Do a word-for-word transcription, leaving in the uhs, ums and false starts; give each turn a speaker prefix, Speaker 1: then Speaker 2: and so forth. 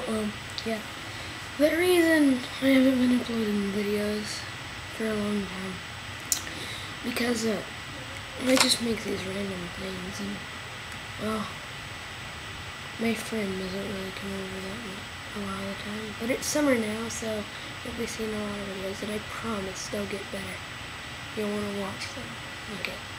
Speaker 1: um, yeah. The reason I haven't been uploading videos for a long time, because uh, I just make these random things, and, well, my friend doesn't really come over that much a lot of the time. But it's summer now, so you'll be seeing a lot of videos, and I promise they'll get better. You'll want to watch them. Okay.